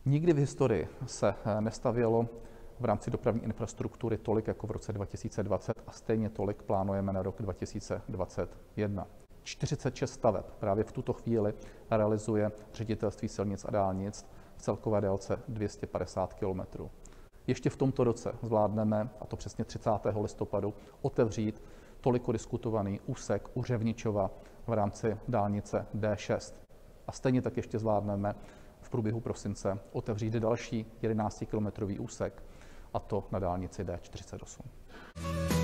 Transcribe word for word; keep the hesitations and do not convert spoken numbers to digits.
Nikdy v historii se nestavělo v rámci dopravní infrastruktury tolik jako v roce dva tisíce dvacet a stejně tolik plánujeme na rok dva tisíce dvacet jedna. čtyřicet šest staveb právě v tuto chvíli realizuje Ředitelství silnic a dálnic v celkové délce dvě stě padesát kilometrů. Ještě v tomto roce zvládneme, a to přesně třicátého listopadu, otevřít toliko diskutovaný úsek u Řevničova v rámci dálnice D šest. A stejně tak ještě zvládneme v průběhu prosince otevřít další jedenáctikilometrový úsek, a to na dálnici D čtyřicet osm.